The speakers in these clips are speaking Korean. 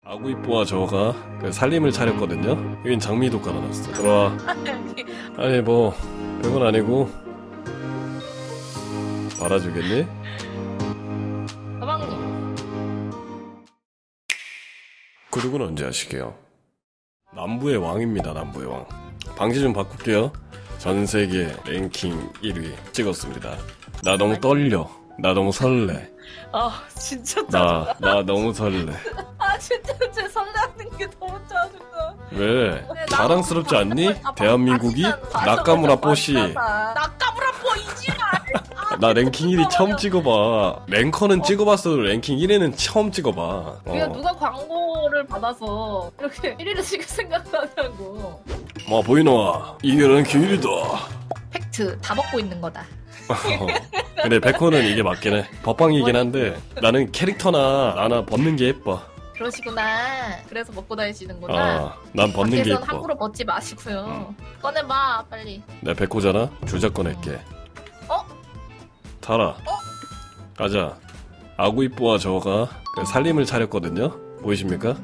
아구 이뻐와 저가 그 살림을 차렸거든요. 여긴 장미도 깔아놨어. 들어와. 아니 뭐 별건 아니고 말아주겠니? 가방님. 구독은 언제 하시게요? 남부의 왕입니다. 남부의 왕. 방지 좀 바꿀게요. 전세계 랭킹 1위 찍었습니다. 나 너무 떨려. 나 너무 설레. 아 진짜 짜증나. 나 너무 설레. 아 진짜 제 설레는 게 너무 짜증나. 왜? 네, 자랑스럽지 않니? 대한민국이? 나카무라 뽀시. 나카무라 뽀이지랄. 나 랭킹 1위 처음 찍어봐. 랭커는 찍어봤어도 랭킹 1위는 처음 찍어봐. 그냥 누가 광고를 받아서 이렇게 1위를 찍을 생각하냐고. 뭐 보이노? 이게 랭킹 1위다. 팩트 다 먹고 있는 거다. 근데 백호는 이게 맞긴 해. 법방이긴 한데 나는 캐릭터나 나나 벗는 게 예뻐. 그러시구나. 그래서 먹고 다니시는구나. 난 벗는 게 밖에선 예뻐. 함부로 벗지 마시고요. 꺼내봐 빨리. 내 백호잖아? 주작 꺼낼게. 타라. 가자. 아구 이뻐와 저가 그 살림을 차렸거든요? 보이십니까?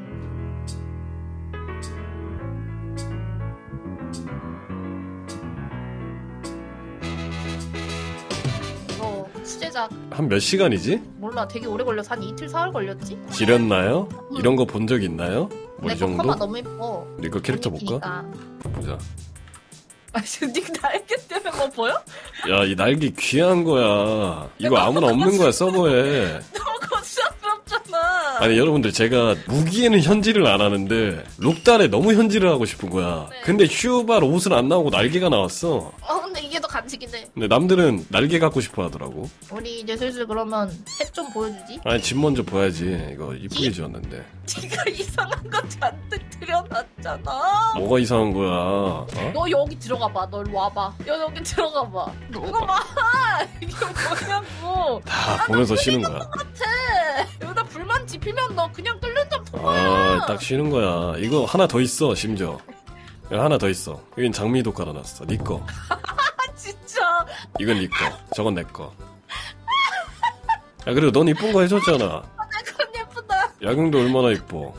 이거 수제작 한 몇 시간이지? 몰라. 되게 오래 걸려서 한 이틀 사흘 걸렸지? 지렸나요? 이런 거 본 적 있나요? 뭐 이 내 거 정도? 커버 너무 예뻐. 네 거 캐릭터 볼까? 재밌으니까. 보자. 아 지금 네 날개 때문에 뭐 보여? 야, 이 날개 귀한 거야. 이거 아무나 없는 거야, 서버에. 너무 거추장스럽잖아. 아니, 여러분들, 제가 무기에는 현질을 안 하는데, 룩달에 너무 현질을 하고 싶은 거야. 네. 근데 슈발 옷은 안 나오고 날개가 나왔어. 근데 이게 더 간직이네. 근데 남들은 날개 갖고 싶어 하더라고. 우리 이제 슬슬 그러면 색 좀 보여주지. 아니, 집 먼저 보야지. 이거 이쁘게 지었는데. 네가 이상한 거 잔뜩 들여놨잖아. 뭐가 이상한 거야? 어? 너 여기 들어가봐. 너 일로 와봐. 여기 들어가봐. 이거 봐. 이게 뭐냐고. 다 보면서 쉬는 거야. 같아. 여기다 불만 지피면 너 그냥 뚫는다 아, 거야. 딱 쉬는 거야. 이거 하나 더 있어, 심지어. 여기 하나 더 있어. 여긴 장미도 깔아놨어. 니 거. 진짜. 이건 니 거. 저건 내 거. 야, 그리고 넌 이쁜 거 해줬잖아. 내건 예쁘다. 야경도 얼마나 이뻐.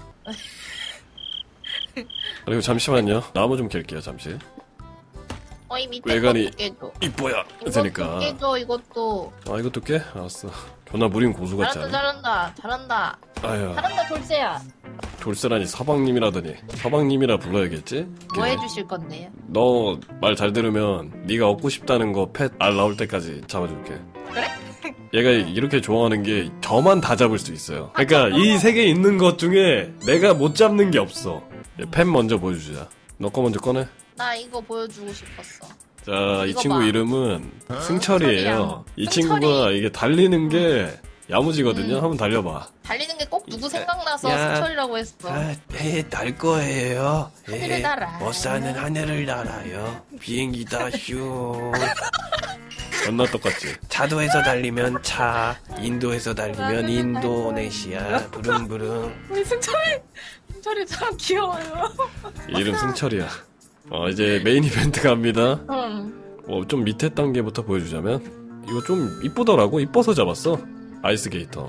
그리고 잠시만요. 나무 좀 캘게요, 잠시. 이 밑에 외관이 것도 깨줘. 이뻐야. 이것도 되니까. 깨줘 이것도. 아, 이것도 깨? 알았어. 존나 무린 고수 같지 잘한다 않아? 잘한다. 아휴, 잘한다 돌쇠야. 돌쇠라니 서방님이라더니. 서방님이라 불러야겠지? 뭐 해주실 건데요? 너 말 잘 들으면 네가 얻고 싶다는 거 펫 알 나올 때까지 잡아줄게. 그래? 얘가 이렇게 좋아하는 게 저만 다 잡을 수 있어요. 그러니까 이 세계에 있는 것 중에 내가 못 잡는 게 없어. 펫 먼저 보여주자. 너 거 먼저 꺼내. 나 이거 보여주고 싶었어. 자, 이 이거 친구 봐. 이름은 승철이에요. 이 친구가 승철이. 이게 달리는 게 야무지거든요. 한번 달려봐. 달리는 게 꼭 누구 생각나서 야. 승철이라고 했어. 날 거예요. 하늘을 날아. 못 사는 하늘을 날아요. 비행기다 슈. 존나 똑같지? 차도에서 달리면 차, 인도에서 달리면 인도네시아, 부릉부릉. 우리 승철이 참 귀여워요. 이름 승철이야. 이제 메인 이벤트 갑니다. 응. 좀 밑에 단계부터 보여주자면 이거 좀 이쁘더라고. 이뻐서 잡았어. 아이스 게이터.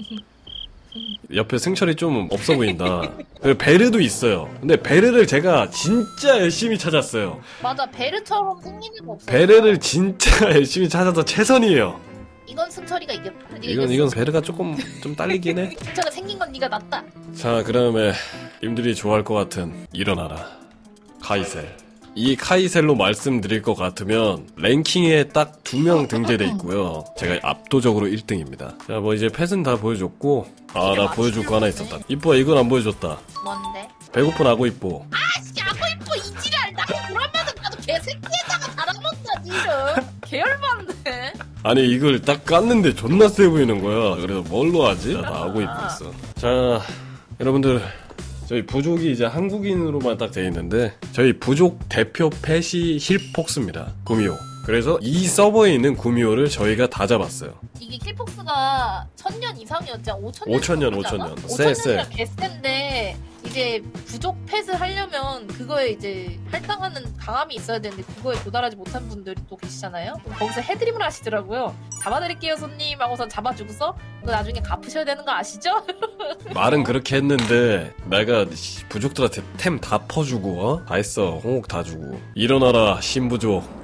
옆에 승철이 좀 없어 보인다. 그리고 베르도 있어요. 근데 베르를 제가 진짜 열심히 찾았어요. 맞아, 베르처럼 생긴 애가 없어. 베르를 진짜 열심히 찾아서 최선이에요. 이건 승철이가 이겼다. 이건 베르가 조금 좀 딸리긴 해. 승철아 생긴 건 네가 낫다. 자, 그다음에 님들이 좋아할 것 같은 일어나라 카이셀. 이 카이셀로 말씀드릴 것 같으면 랭킹에 딱 2명 등재돼 있고요. 제가 압도적으로 1등입니다. 자, 뭐 이제 펫은 다 보여줬고, 나 보여줄 거 하나 있었다. 이뻐, 이건 안 보여줬다. 뭔데? 배고픈 아구 이뻐. 아씨, 아고 이뻐 이지랄. 나도 그러면은 나도 개새끼에다가 달아놓자 니를. 계열반데. 아니, 이걸 딱 깠는데 존나 세 보이는 거야. 그래서 뭘로 하지? 나 아구 이뻐 있어. 자, 여러분들. 저희 부족이 이제 한국인으로만 딱 돼 있는데 저희 부족 대표 펫이 힐폭스입니다. 구미호. 그래서 이 서버에 있는 구미호를 저희가 다 잡았어요. 이게 킬폭스가 1000년 이상이었잖아. 5000년. 5000년. 세. 5000년이랑 개센데 이게 이제 부족 펫을 하려면 그거에 이제 할당하는 강함이 있어야 되는데 그거에 도달하지 못한 분들이 또 계시잖아요. 그럼 거기서 해드림을 하시더라고요. 잡아드릴게요 손님 하고서 잡아주고서 그거 나중에 갚으셔야 되는 거 아시죠? 말은 그렇게 했는데 내가 부족들한테 템 다 퍼주고 다 했어. 홍옥 다 주고. 일어나라 신부족.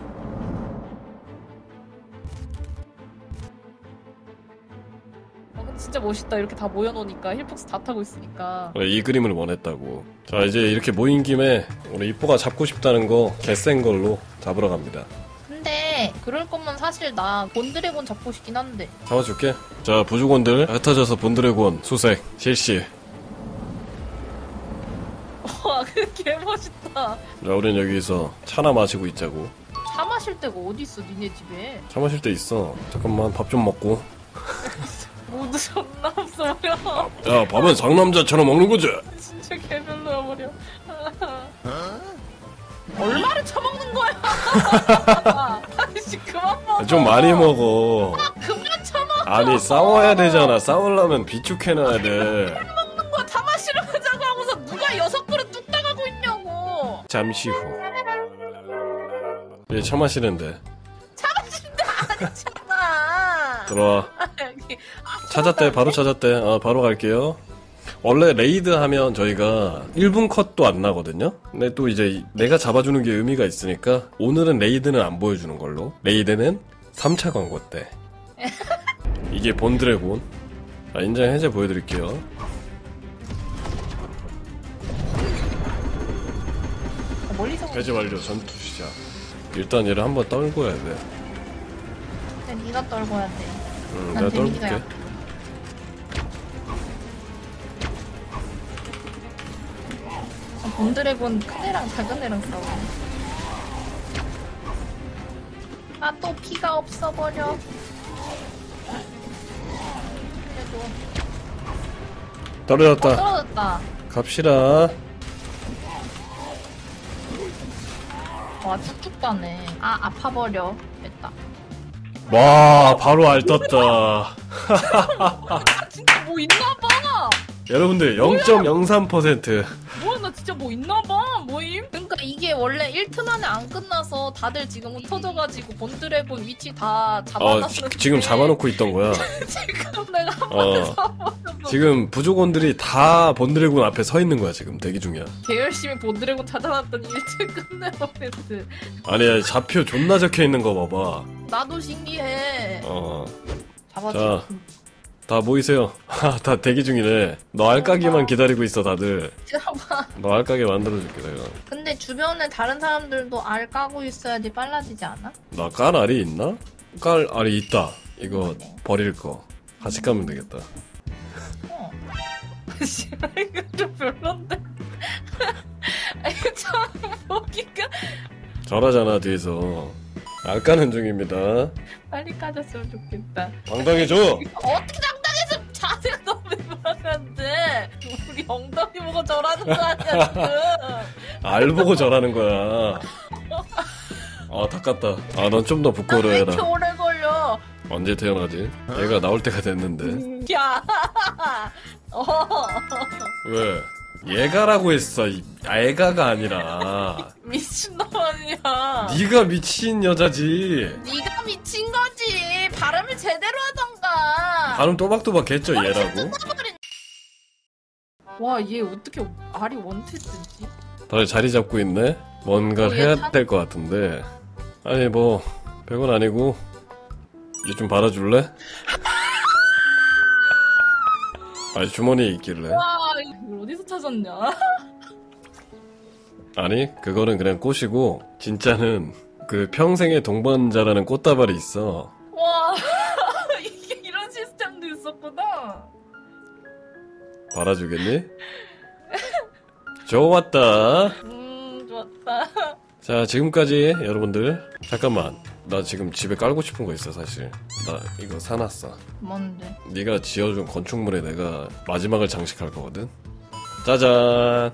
진짜 멋있다. 이렇게 다 모여놓으니까 힐폭스 다 타고 있으니까. 그래, 이 그림을 원했다고. 자 이제 이렇게 모인 김에 우리 이뽀가 잡고 싶다는 거 개센 걸로 잡으러 갑니다. 근데 그럴 거면 사실 나 본드래곤 잡고 싶긴 한데. 잡아줄게. 자 부족원들 흩어져서 본드래곤 수색 실시. 와, 개 멋있다. 자 우린 여기서 차나 마시고 있자고. 차 마실 데가 어디 있어, 니네 집에? 차 마실 때 있어. 잠깐만 밥 좀 먹고. 모두 존나 없어 버려. 야 밥은 상남자처럼 먹는 거지. 진짜 개별로야 버려. 얼마를 처먹는 거야? 아저씨 그만 먹어. 좀 많이 먹어. 그만 처먹어. 아니 싸워야 되잖아. 싸우려면 비축해놔야 돼. 먹는 거 다 마시러 가자고 하고서 누가 6그릇 뚝 따가고 있냐고. 잠시 후. 얘 차 마시는데. 차 마시는데 아니잖아. 들어와. 찾았대. 바로 찾았대. 바로 갈게요. 원래 레이드 하면 저희가 1분 컷도 안 나거든요. 근데 또 이제 내가 잡아주는 게 의미가 있으니까 오늘은 레이드는 안 보여주는 걸로. 레이드는 3차 광고 때. 이게 본드래곤. 자, 인장 해제 보여드릴게요. 멀리서 해제 완료. 전투 시작. 일단 얘를 한번 떨궈야 돼. 그냥 네가 떨궈야 돼. 내가 떨굴게. 본드래곤 큰 애랑 작은 애랑 싸워. 아, 또 피가 없어버려. 그래도 떨어졌다. 떨어졌다. 갑시다. 와, 쭉쭉 가네. 아, 아파버려. 됐다. 와 바로 알 떴다. 아, 진짜 뭐 있나봐. 여러분들 0.03%. 뭐야, 나 진짜 뭐 있나봐. 뭐임? 그러니까 이게 원래 1튼 안에 안 끝나서 다들 지금 흩어져가지고 본드래곤 위치 다 잡아놨는데 지금 잡아놓고 있던 거야. 지금 내가 한 번에 잡아놨어. 지금 부족원들이 다 본드래곤 앞에 서 있는 거야. 지금 대기 중이야. 개 열심히 본드래곤 찾아놨더니 일찍 끝내버렸어. 아니 좌표 존나 적혀 있는 거 봐봐. 나도 신기해. 자, 다 모이세요. 다 대기 중이네. 너 알까기만 기다리고 있어 다들. 잡아. 너 알까기 만들어줄게 내가. 근데 주변에 다른 사람들도 알 까고 있어야지 빨라지지 않아? 나 깔 알이 있나? 깔 알이 있다. 이거 버릴 거. 같이 까면 되겠다. 씨발, 이거 좀 별론데. 이거 참 보기가 잘하잖아 뒤에서. 알 까는 중입니다. 빨리 까졌으면 좋겠다. 당당해줘. 어떻게 당당해서 자세가 너무 불안한데 우리 엉덩이 보고 저라는 거 아니야 지금. 알 보고 저라는 거야. 다 깠다. 넌 좀 더 부끄러워해라. 왜 이렇게 오래 걸려? 언제 태어나지? 얘가 나올 때가 됐는데. 야. 왜? 얘가라고 했어. 애가가 아니라. 미친놈 아니야. 네가 미친 여자지. 네가 미친 거지. 발음을 제대로 하던가. 발음 또박또박 했죠 얘라고. 와, 얘 어떻게 알이 원투 뜨지? 다들 자리 잡고 있네. 뭔가를 해야 될 것 같은데. 아니 뭐 별건 아니고. 얘 좀 받아줄래? 아니 주머니에 있길래. 와, 이걸 어디서 찾았냐? 아니 그거는 그냥 꽃이고 진짜는 그 평생의 동반자라는 꽃다발이 있어. 와, 이게 이런 시스템도 있었구나. 받아주겠니? 좋았다. 좋았다. 자 지금까지 여러분들 잠깐만 나 지금 집에 깔고 싶은 거 있어 사실. 나 이거 사놨어. 뭔데? 네가 지어준 건축물에 내가 마지막을 장식할 거거든. 짜잔.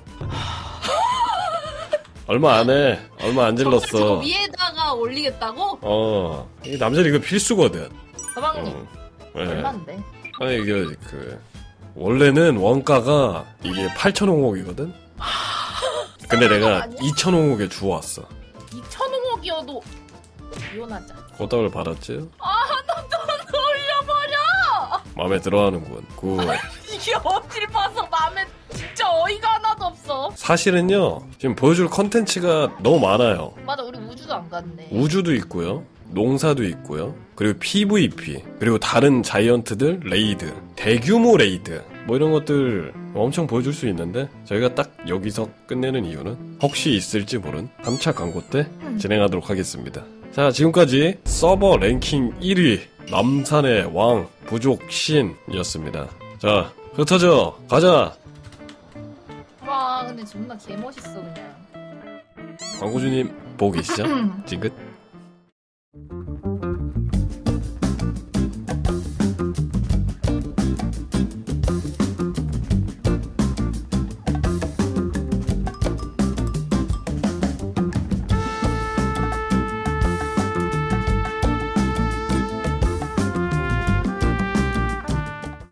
얼마 안 해. 얼마 안 질렀어. 저거 위에다가 올리겠다고? 이 남자는 이거 필수거든. 서방님 네. 얼만데? 아니 이게 원래는 원가가 이게 8,000원이거든? 근데 내가 2,000원에 주워왔어. 2,000원이어도 이혼하자. 고떡을 받았지? 너 돌려버려! 마음에 들어하는군. 굿. 이게 어딜 봐서 마음에 진짜 어이가 하나도 없어. 사실은요, 지금 보여줄 컨텐츠가 너무 많아요. 맞아, 우리 우주도 안 갔네. 우주도 있고요, 농사도 있고요, 그리고 PVP, 그리고 다른 자이언트들 레이드, 대규모 레이드, 뭐 이런 것들 엄청 보여줄 수 있는데 저희가 딱 여기서 끝내는 이유는 혹시 있을지 모른 3차 광고 때 진행하도록 하겠습니다. 자, 지금까지 서버 랭킹 1위 남산의 왕 부족 신이었습니다. 자, 흩어져 가자. 와, 근데 존나 개멋있어 그냥. 광고주님 보고 계시죠? 찡긋.